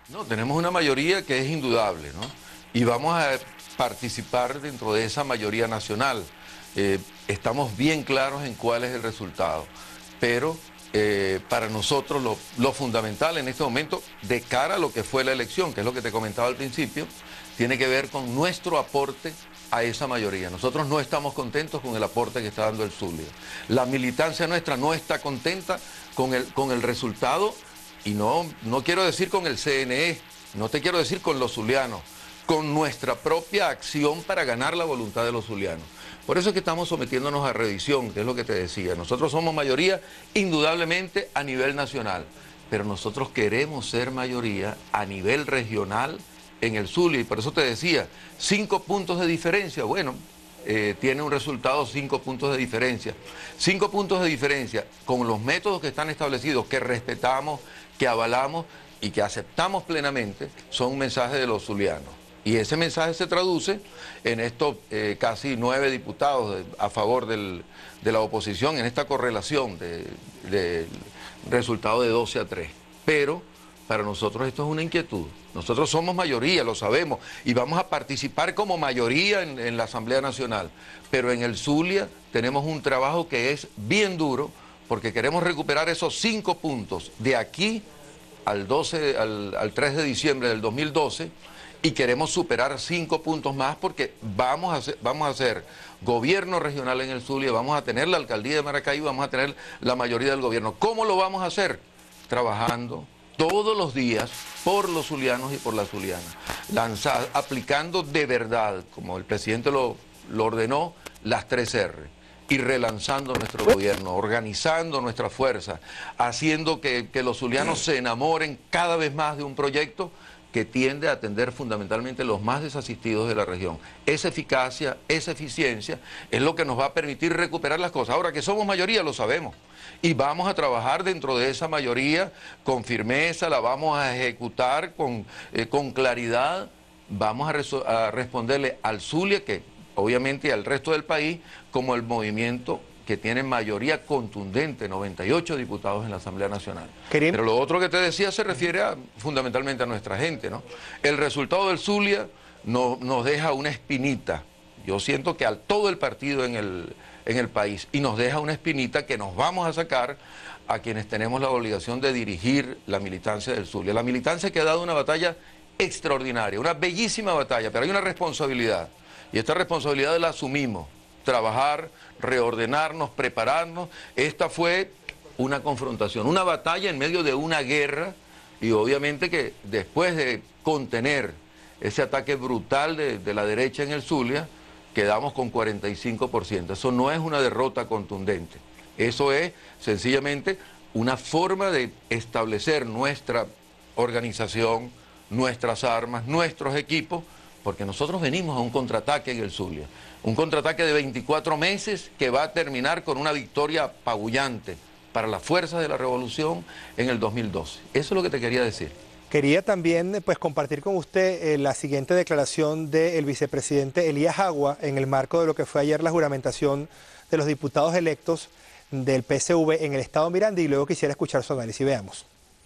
No, tenemos una mayoría que es indudable, ¿no? Y vamos a participar dentro de esa mayoría nacional. Estamos bien claros en cuál es el resultado, pero para nosotros lo fundamental en este momento, de cara a lo que fue la elección, que es lo que te comentaba al principio, tiene que ver con nuestro aporte a esa mayoría. Nosotros no estamos contentos con el aporte que está dando el Zulia. La militancia nuestra no está contenta con el resultado, y no quiero decir con el CNE, no te quiero decir con los zulianos, con nuestra propia acción para ganar la voluntad de los zulianos. Por eso es que estamos sometiéndonos a revisión, que es lo que te decía. Nosotros somos mayoría indudablemente a nivel nacional, pero nosotros queremos ser mayoría a nivel regional en el Zulia, y por eso te decía, 5 puntos de diferencia, bueno, tiene un resultado 5 puntos de diferencia. 5 puntos de diferencia con los métodos que están establecidos, que respetamos, que avalamos y que aceptamos plenamente, son un mensaje de los zulianos. Y ese mensaje se traduce en estos casi 9 diputados a favor de la oposición, en esta correlación del resultado de 12-3. Pero para nosotros esto es una inquietud. Nosotros somos mayoría, lo sabemos, y vamos a participar como mayoría en la Asamblea Nacional. Pero en el Zulia tenemos un trabajo que es bien duro, porque queremos recuperar esos 5 puntos de aquí al 3 de diciembre del 2012, y queremos superar 5 puntos más, porque vamos a hacer gobierno regional en el Zulia, vamos a tener la alcaldía de Maracaibo, vamos a tener la mayoría del gobierno. ¿Cómo lo vamos a hacer? Trabajando todos los días por los zulianos y por las zulianas, aplicando de verdad, como el presidente lo ordenó, las 3 R, y relanzando nuestro gobierno, organizando nuestra fuerza, haciendo que los zulianos se enamoren cada vez más de un proyecto que tiende a atender fundamentalmente los más desasistidos de la región. Esa eficacia, esa eficiencia es lo que nos va a permitir recuperar las cosas. Ahora que somos mayoría, lo sabemos, y vamos a trabajar dentro de esa mayoría con firmeza, la vamos a ejecutar con claridad, vamos a responderle al Zulia, que obviamente al resto del país, como el movimiento que tiene mayoría contundente, 98 diputados en la Asamblea Nacional. Pero lo otro que te decía se refiere fundamentalmente a nuestra gente, ¿no? El resultado del Zulia nos deja una espinita, yo siento que a todo el partido en el país, y nos deja una espinita que nos vamos a sacar a quienes tenemos la obligación de dirigir la militancia del Zulia. La militancia que ha dado una batalla extraordinaria, una bellísima batalla, pero hay una responsabilidad, y esta responsabilidad la asumimos. Trabajar, reordenarnos, prepararnos. Esta fue una confrontación, una batalla en medio de una guerra, y obviamente que después de contener ese ataque brutal de la derecha en el Zulia, quedamos con 45%. Eso no es una derrota contundente, eso es sencillamente una forma de establecer nuestra organización, nuestras armas, nuestros equipos, porque nosotros venimos a un contraataque en el Zulia, un contraataque de 24 meses que va a terminar con una victoria apabullante para las fuerzas de la revolución en el 2012. Eso es lo que te quería decir. Quería también compartir con usted la siguiente declaración del vicepresidente Elías Agua en el marco de lo que fue ayer la juramentación de los diputados electos del PSV en el estado Miranda, y luego quisiera escuchar su análisis. Veamos.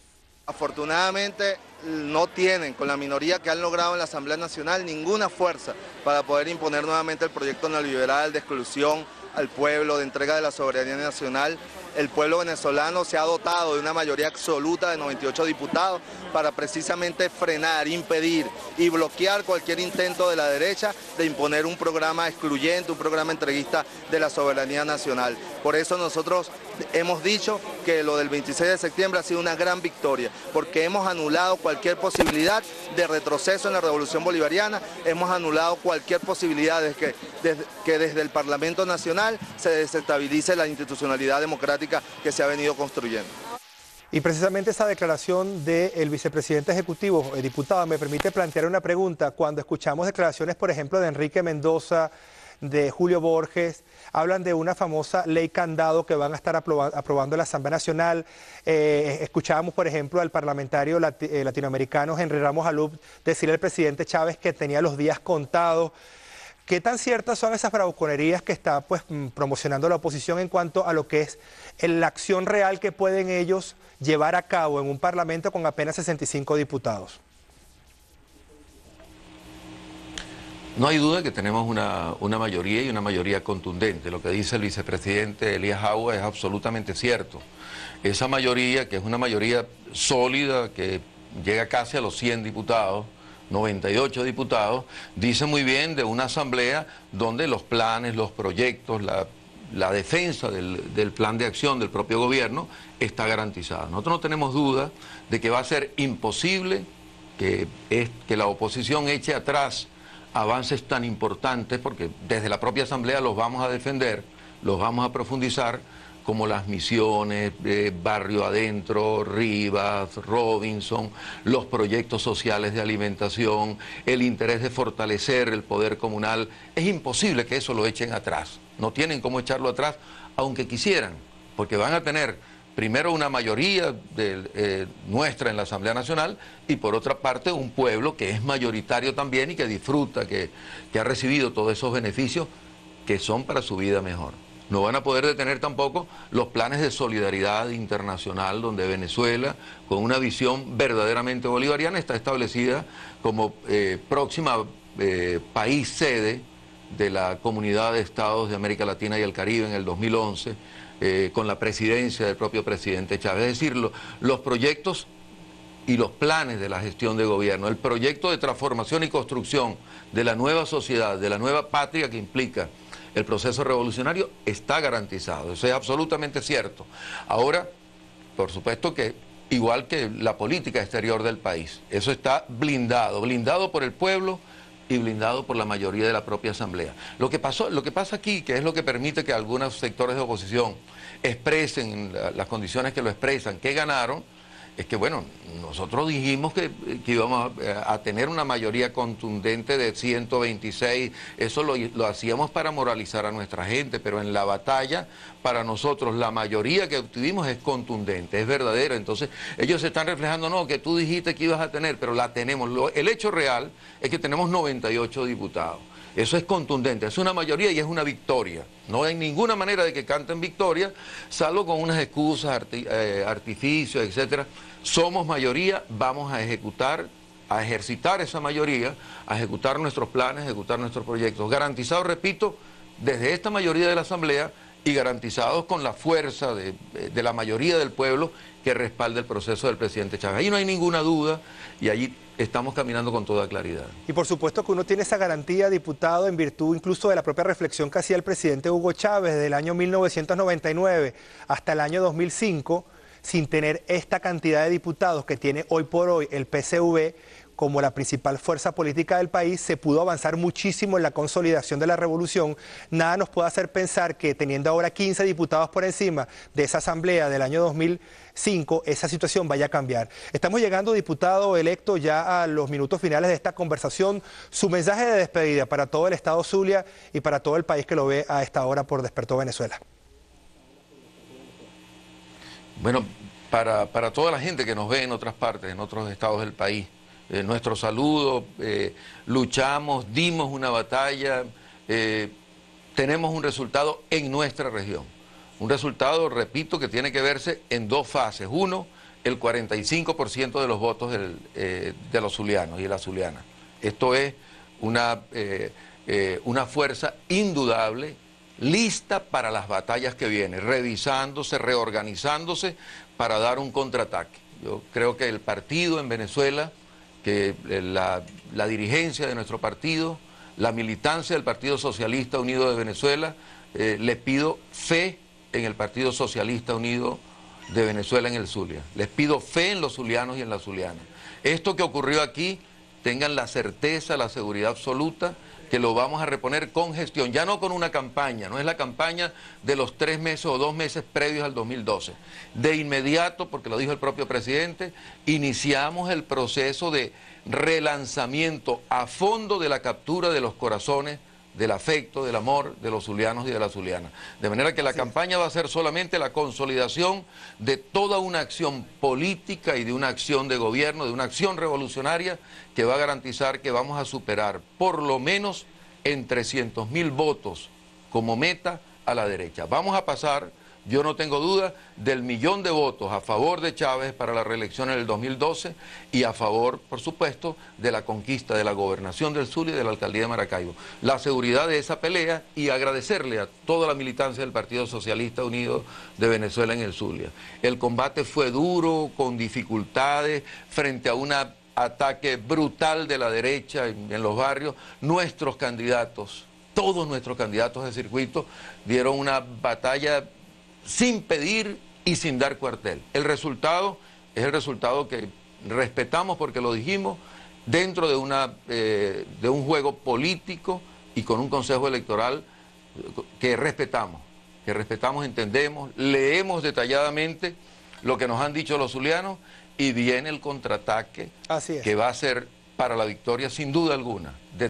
Afortunadamente no tienen, con la minoría que han logrado en la Asamblea Nacional, ninguna fuerza para poder imponer nuevamente el proyecto neoliberal de exclusión al pueblo, de entrega de la soberanía nacional. El pueblo venezolano se ha dotado de una mayoría absoluta de 98 diputados para precisamente frenar, impedir y bloquear cualquier intento de la derecha de imponer un programa excluyente, un programa entreguista de la soberanía nacional. Por eso nosotros hemos dicho que lo del 26 de septiembre ha sido una gran victoria, porque hemos anulado cualquier posibilidad de retroceso en la revolución bolivariana, hemos anulado cualquier posibilidad de que desde el Parlamento Nacional se desestabilice la institucionalidad democrática que se ha venido construyendo. Y precisamente esa declaración del vicepresidente ejecutivo, diputada, me permite plantear una pregunta. Cuando escuchamos declaraciones, por ejemplo, de Enrique Mendoza, de Julio Borges, hablan de una famosa ley candado que van a estar aprobando en la Asamblea Nacional. Escuchábamos, por ejemplo, al parlamentario latinoamericano Henry Ramos Alup decirle al presidente Chávez que tenía los días contados. ¿Qué tan ciertas son esas bravuconerías que está promocionando la oposición en cuanto a lo que es la acción real que pueden ellos llevar a cabo en un parlamento con apenas 65 diputados? No hay duda que tenemos una mayoría y una mayoría contundente. Lo que dice el vicepresidente Elías Agua es absolutamente cierto. Esa mayoría, que es una mayoría sólida, que llega casi a los 100 diputados, 98 diputados, dice muy bien de una asamblea donde los planes, los proyectos, la defensa del plan de acción del propio gobierno está garantizada. Nosotros no tenemos duda de que va a ser imposible que la oposición eche atrás avances tan importantes, porque desde la propia Asamblea los vamos a defender, los vamos a profundizar, como las misiones, Barrio Adentro, Rivas, Robinson, los proyectos sociales de alimentación, el interés de fortalecer el poder comunal. Es imposible que eso lo echen atrás, no tienen cómo echarlo atrás, aunque quisieran, porque van a tener primero una mayoría nuestra en la Asamblea Nacional y por otra parte un pueblo que es mayoritario también y que disfruta, que ha recibido todos esos beneficios que son para su vida mejor. No van a poder detener tampoco los planes de solidaridad internacional donde Venezuela, con una visión verdaderamente bolivariana, está establecida como próxima país sede de la Comunidad de Estados de América Latina y el Caribe en el 2011, con la presidencia del propio presidente Chávez. Es decir, los proyectos y los planes de la gestión de gobierno, el proyecto de transformación y construcción de la nueva sociedad, de la nueva patria que implica el proceso revolucionario, está garantizado. Eso es absolutamente cierto. Ahora, por supuesto que igual que la política exterior del país, eso está blindado por el pueblo y blindado por la mayoría de la propia Asamblea. Lo que pasa aquí, que es lo que permite que algunos sectores de oposición expresen las condiciones que lo expresan, que ganaron, es que, bueno, nosotros dijimos que íbamos a tener una mayoría contundente de 126, eso lo hacíamos para moralizar a nuestra gente, pero en la batalla, para nosotros, la mayoría que obtuvimos es contundente, es verdadera. Entonces, ellos se están reflejando, no, que tú dijiste que ibas a tener, pero la tenemos. El hecho real es que tenemos 98 diputados. Eso es contundente, es una mayoría y es una victoria. No hay ninguna manera de que canten victoria, salvo con unas excusas, artificios, etcétera. Somos mayoría, vamos a ejercitar esa mayoría, a ejecutar nuestros planes, a ejecutar nuestros proyectos. Garantizados, repito, desde esta mayoría de la Asamblea y garantizados con la fuerza de la mayoría del pueblo que respalda el proceso del presidente Chávez. Ahí no hay ninguna duda y allí estamos caminando con toda claridad. Y por supuesto que uno tiene esa garantía, diputado, en virtud incluso de la propia reflexión que hacía el presidente Hugo Chávez desde el año 1999 hasta el año 2005, sin tener esta cantidad de diputados que tiene hoy por hoy el PCV como la principal fuerza política del país, se pudo avanzar muchísimo en la consolidación de la revolución. Nada nos puede hacer pensar que teniendo ahora 15 diputados por encima de esa asamblea del año 2005, esa situación vaya a cambiar. Estamos llegando, diputado electo, ya a los minutos finales de esta conversación. Su mensaje de despedida para todo el estado Zulia y para todo el país que lo ve a esta hora por Despertó Venezuela. Bueno, para toda la gente que nos ve en otras partes, en otros estados del país, nuestro saludo, luchamos, dimos una batalla, tenemos un resultado en nuestra región. Un resultado, repito, que tiene que verse en dos fases. Uno, el 45% de los votos de los zulianos y de las zulianas. Esto es una fuerza indudable, lista para las batallas que vienen, revisándose, reorganizándose para dar un contraataque. Yo creo que el partido en Venezuela, que la dirigencia de nuestro partido, la militancia del Partido Socialista Unido de Venezuela, le pido fe en el Partido Socialista Unido de Venezuela en el Zulia. Les pido fe en los zulianos y en las zulianas. Esto que ocurrió aquí, tengan la certeza, la seguridad absoluta que lo vamos a reponer con gestión, ya no con una campaña, no es la campaña de los 3 meses o 2 meses previos al 2012. De inmediato, porque lo dijo el propio presidente, iniciamos el proceso de relanzamiento a fondo de la captura de los corazones, del afecto, del amor de los zulianos y de las zulianas. De manera que la campaña va a ser solamente la consolidación de toda una acción política y de una acción de gobierno, de una acción revolucionaria que va a garantizar que vamos a superar por lo menos en 300.000 votos como meta a la derecha. Vamos a pasar Yo no tengo duda del 1.000.000 de votos a favor de Chávez para la reelección en el 2012 y a favor, por supuesto, de la conquista de la gobernación del Zulia y de la alcaldía de Maracaibo. La seguridad de esa pelea y agradecerle a toda la militancia del Partido Socialista Unido de Venezuela en el Zulia. El combate fue duro, con dificultades, frente a un ataque brutal de la derecha en los barrios. Nuestros candidatos, todos nuestros candidatos de circuito, dieron una batalla sin pedir y sin dar cuartel. El resultado es el resultado que respetamos porque lo dijimos dentro de un juego político y con un consejo electoral que respetamos, entendemos, leemos detalladamente lo que nos han dicho los zulianos y viene el contraataque que va a ser para la victoria sin duda alguna.